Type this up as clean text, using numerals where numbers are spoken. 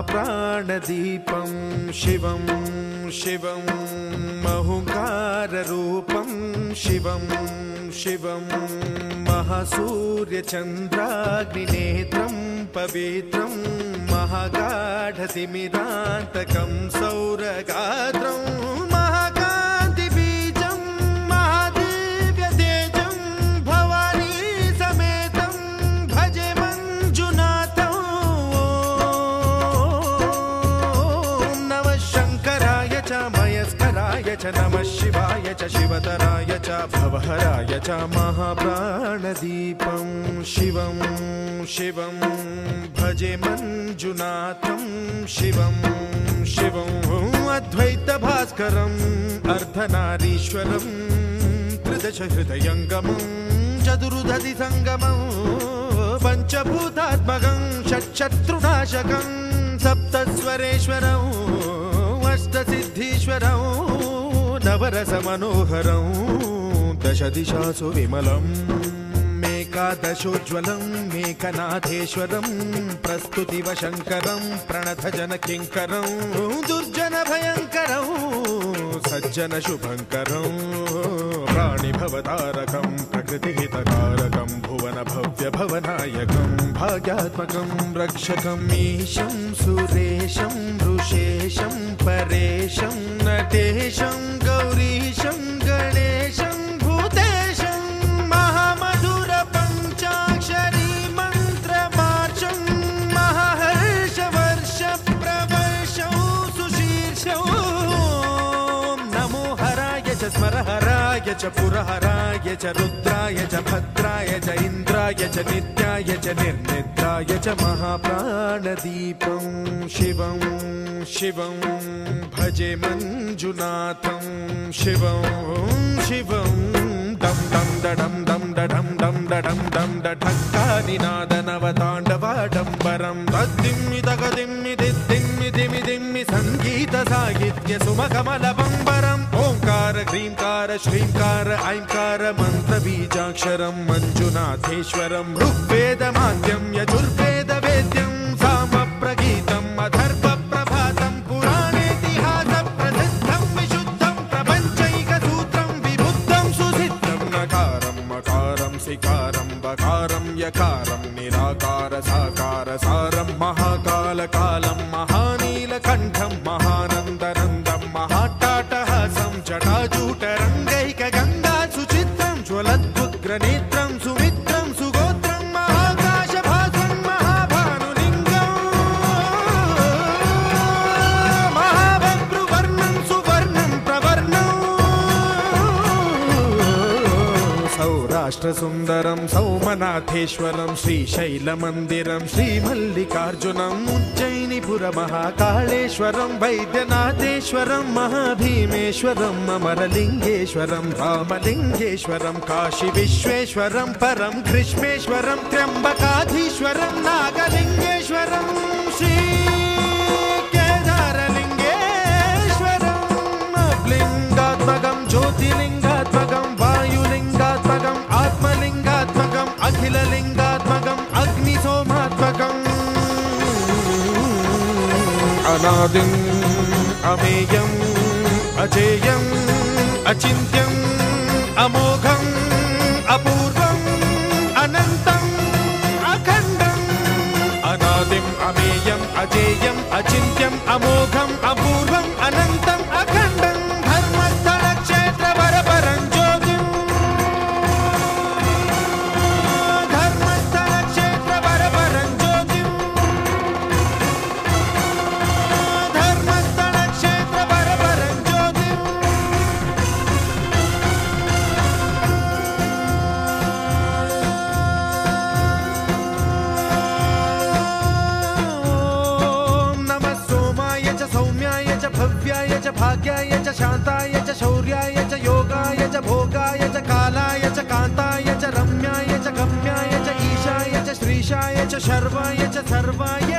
महाप्राणदीपं शिवं शिवं महुकाररूपं शिवं शिवं महासूर्यचन्द्राग्निनेत्रं पवित्रं महागाढतिमिरान्तकं सौरगात्रं महाकान्तिबीजं महादिव्यतेजं भवानी समेतं भजे मञ्जुनाथं। ॐ नमः शङ्कराय च मयस्कराय च नमः शिवाय च शिवतराय च भवहराय च महाप्राणदीपं शिवं शिवं भजे मञ्जुनाथं शिवं शिवं अद्वैतभास्करम् अर्धनारीश्वरं त्रिदशहृदयङ्गमं चतुर्दधिसङ्गमं पञ्चभूतात्मकं षट्शत्रुनाशकं सप्तस्वरेश्वरं अष्टसिद्धीश्वरं नवरसमनोहरं दशदिशासु विमलम् एकादशोज्ज्वलं मेकनाथेश्वरं प्रस्तुतिवशङ्करं प्रणतजनकिङ्करं दुर्जनभयङ्करं सज्जनशुभङ्करं प्राणिभवतारकं प्रकृतिहितकारकं भुवनभव्यभवनायकं भाग्यात्मकं रक्षकं ईशं सुरेशं ऋषेशं परेशं नटेशं गौरीशं गणेशं भूतेशं महामधुर पञ्चाक्षरी मन्त्रमार्चं महाहर्षवर्ष प्रवर्षं सुशीर्षं नमो हराय च स्मरहराय च पुरहराय च रुद्राय च भद्राय च इन्द्राय च नित्याय च निर्निद्राय च महाप्राणदीपं शिवं शिवं भजे मञ्जुनाथं शिवं शिवं दं दं दडं दं दडं दं दडं दं दढक्कानिनादनवताण्डवाडम्बरं तद्दिम्मि तगदिम्मि दिद्दिम्मि दिमि दिम्मि सङ्गीतसाहित्य सुमकमलबम्बरम् ओङ्कार ह्रीङ्कार श्रीङ्कार ऐङ्कार मन्त्रबीजाक्षरं मञ्जुनाथेश्वरं ऋग्वेदमाद्यं यजुर्वेदवेद्यं सामप्रगीतम् अथर्वप्रभातं पुराणेतिहासप्रसिद्धं विशुद्धं प्रपञ्चैकसूत्रं विबुद्धं सुसिद्धं नकारं मकारं सिकारं बकारं यकारं निराकार साकार सारं महाकालकालं महानीलकण्ठं महानन्दनन्दं महाट्टाटहासं जटाजूटरङ्गैकगङ्गा सुचित्रं ज्वलद्वुग्रनेत्रं सुमित्रं सुगोत्रं महाकाशभासं महाभानुलिङ्गं महाभद्रुवर्णं सुवर्णं प्रवर्णं सौराष्ट्रसुन्दरं सौमनाथेश्वरं श्रीशैलमन्दिरं श्रीमल्लिकार्जुनम् उज्जयिनीपुरमहाकाळेश्वरं वैद्यनाथेश्वरं महाभीमेश्वरं अमरलिङ्गेश्वरं रामलिङ्गेश्वरं काशीविश्वेश्वरं परं ग्रीष्मेश्वरं त्र्यम्बकाधीश्वरं नागलिङ्गेश्वरं श्रीकेदारलिङ्गेश्वरं लिङ्गात्मकं ज्योतिलिङ्गात्मकं वायुलिङ्गात्मकम् आत्मलिङ्गात्मकम् अखिललिङ्गात्मकम् अग्निसोमात्मकम् अनादिम् अमेयम् अजेयम् अचिन्त्यम् अमोघम् अपूर्वम् अनन्तम् अखण्डम् अनादिम् अमेयम् अजेयम् अचिन्त्यम् अमोघम् अपूर्वम् अनन्तम् अखण्डम् धर्मस्थलक्षेत्रवरपरं ज्योतिम् धर्मस्थलक्षेत्रवरपरं ज्योतिम् धर्मस्थलक्षेत्रवरपरं ज्योतिम् भव्याय च भाग्याय च शान्ताय च शौर्याय च योगाय च भोगाय च कालाय च कान्ताय च रम्याय च गम्याय च ईशाय च श्रीशाय च शर्वाय च सर्वाय